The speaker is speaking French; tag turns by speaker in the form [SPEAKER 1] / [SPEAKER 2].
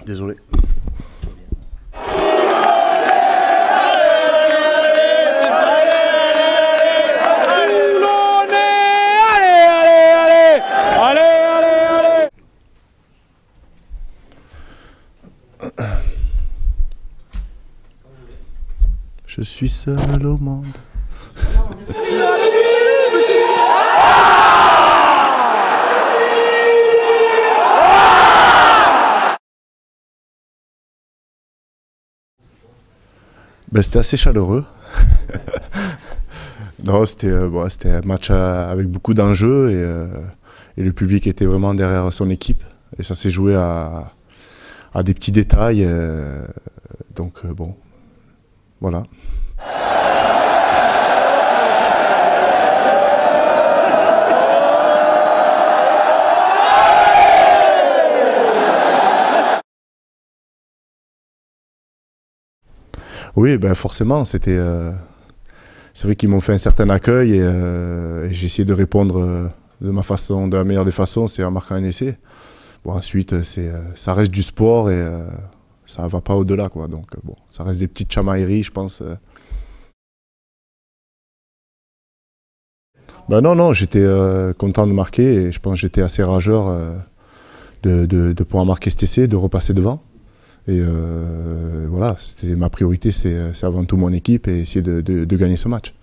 [SPEAKER 1] Désolé. Je suis seul au monde. Ben, c'était assez chaleureux. Non, c'était un match avec beaucoup d'enjeux et le public était vraiment derrière son équipe. Et ça s'est joué à des petits détails. Donc bon, voilà. Oui, ben forcément, c'est vrai qu'ils m'ont fait un certain accueil et j'ai essayé de répondre de la meilleure des façons, c'est en marquant un essai. Bon, ensuite, ça reste du sport et ça va pas au-delà, quoi. Donc bon, ça reste des petites chamailleries, je pense. Ben non, non, j'étais content de marquer et je pense que j'étais assez rageur de pouvoir marquer cet essai, de repasser devant. Et voilà, ma priorité, c'est avant tout mon équipe et essayer de gagner ce match.